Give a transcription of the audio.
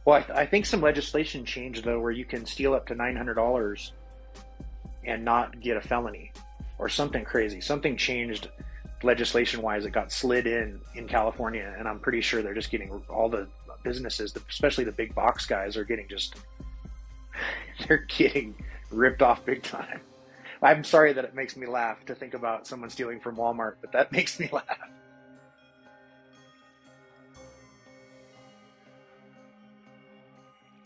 Well, I think some legislation changed, though, where you can steal up to $900 and not get a felony or something crazy. Something changed legislation-wise. It got slid in California, and I'm pretty sure they're just getting all the businesses, especially the big box guys, are getting they're getting ripped off big time. I'm sorry that it makes me laugh to think about someone stealing from Walmart, but that makes me laugh.